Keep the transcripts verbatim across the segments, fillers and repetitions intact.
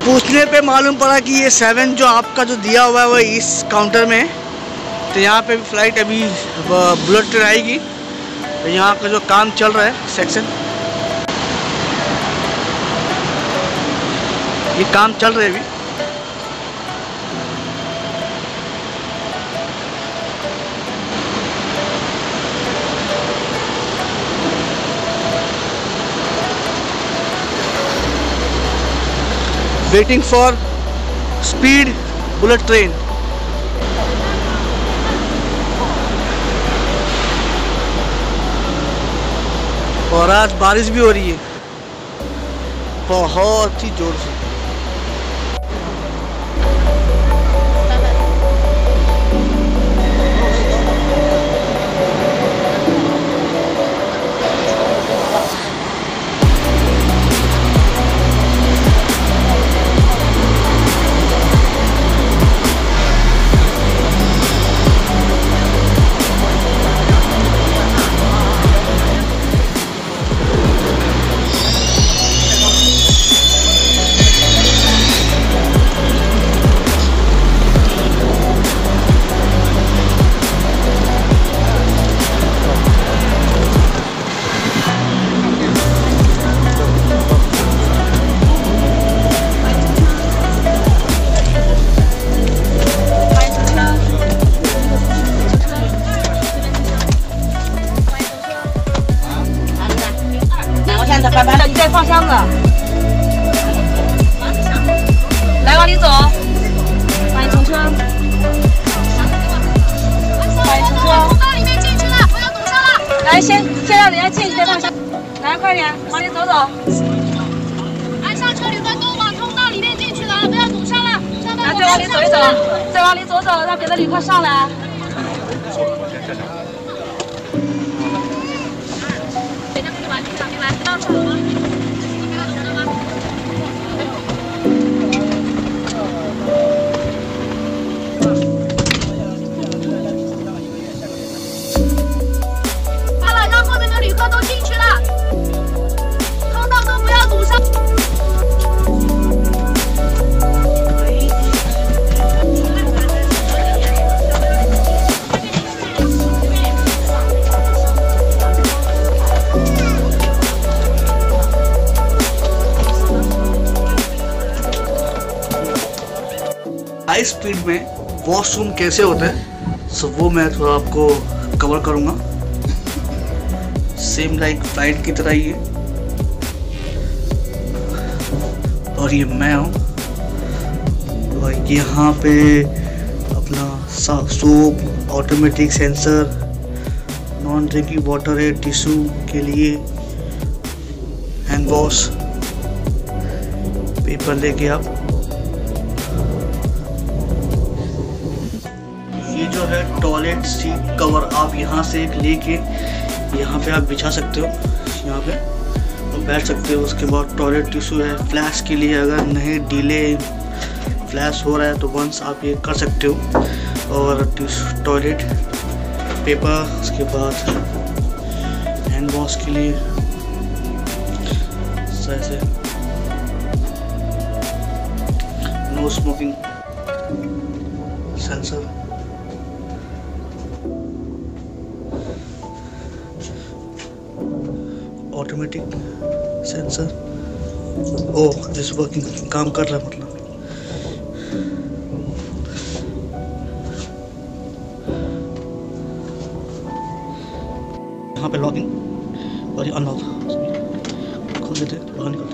पूछने पे मालूम पड़ा कि ये सेवन जो आपका जो दिया हुआ है वो इस काउंटर में है। तो यहाँ पे भी फ्लाइट अभी बुलेट ट्रेन आएगी। तो यहाँ का जो काम चल रहा है सेक्शन, ये काम चल रहा है अभी। Waiting for speed bullet train. और आज बारिश भी हो रही है बहुत ही जोर से। हाई स्पीड में वॉशरूम कैसे होता है सो वो मैं थोड़ा आपको कवर करूँगा। सेम लाइक फ्लाइट की तरह ही है। और ये मैं हूँ। और यहाँ पे अपना soap, automatic sensor, non drinking water है, टिश्यू के लिए, हैंड वॉश, पेपर लेके आप। ये जो है टॉयलेट सीट कवर आप यहाँ से एक लेके यहाँ पे आप बिछा सकते हो, यहाँ पे और बैठ सकते हो। उसके बाद टॉयलेट टिश्यू है फ्लैश के लिए, अगर नहीं डिले फ्लैश हो रहा है तो वंस आप ये कर सकते हो। और टॉयलेट पेपर, उसके बाद हैंड वॉश के लिए ऐसे, no smoking sensor, automatic sensor. Oh this working, काम कर रहा है मतलब। यहाँ पे लॉगिंग और ये अनलॉक, खोल देते बाहर निकलते।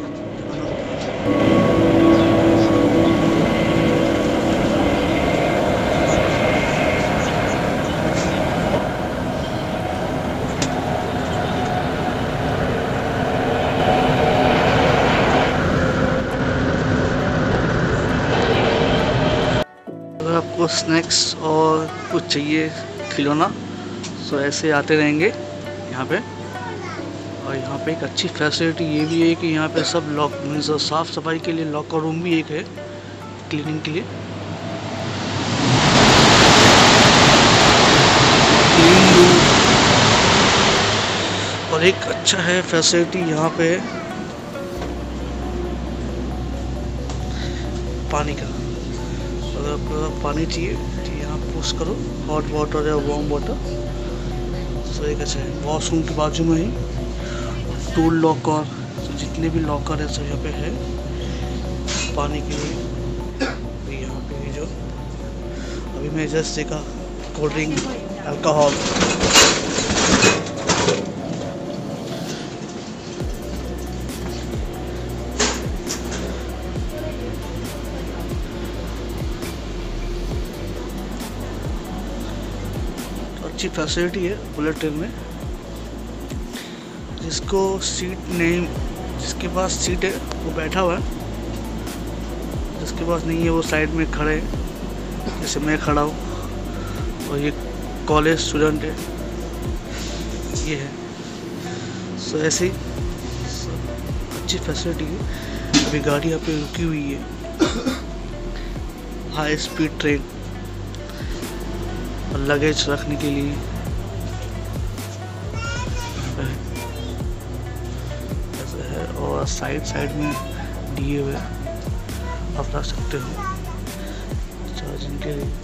अगर आपको स्नैक्स और कुछ चाहिए खिलौना तो ऐसे आते रहेंगे यहाँ पे। और यहाँ पे एक अच्छी फैसिलिटी ये भी है कि यहाँ पे सब लॉक मीन्स साफ़ सफाई के लिए लॉकर रूम भी एक है, क्लीनिंग के लिए। और एक अच्छा है फैसिलिटी यहाँ पे पानी का। अगर आपको पानी चाहिए तो यहाँ पुश करो, हॉट वाटर या वार्म वाटर। सो एक अच्छा है, वॉशरूम के बाजू में ही टूल लॉकर, तो जितने भी लॉकर है सब यहाँ पे है पानी के लिए। यहाँ पे जो अभी मैं जस्ट देखा कोल्ड ड्रिंक, अल्कोहल, अच्छी फैसिलिटी है बुलेट ट्रेन में। जिसको सीट नहीं, जिसके पास सीट है वो बैठा हुआ है, जिसके पास नहीं है वो साइड में खड़े हैं, जैसे मैं खड़ा हूँ। और ये कॉलेज स्टूडेंट है, ये है। सो ऐसे ही अच्छी फैसिलिटी है। अभी गाड़ी यहाँ पे रुकी हुई है, हाई स्पीड ट्रेन, और लगेज रखने के लिए ऐसा है। और साइड साइड में दिए हुए आप रख सकते हो चार्जिंग के लिए।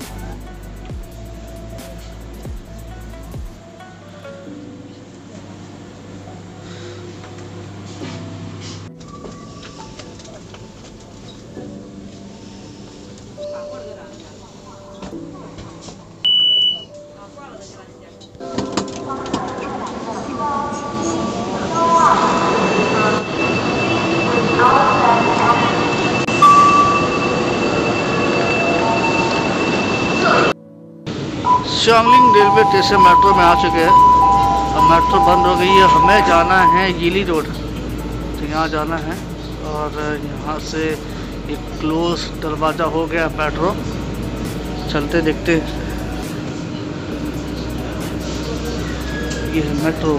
शांगलिंग रेलवे स्टेशन मेट्रो में आ चुके हैं। अब मेट्रो बंद हो गई है, हमें जाना है यीली रोड, तो यहाँ जाना है। और यहाँ से एक क्लोज दरवाज़ा हो गया मेट्रो, चलते देखते। ये है मेट्रो।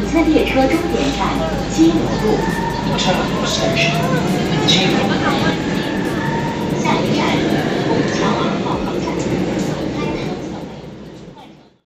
本次列车终点站基隆路。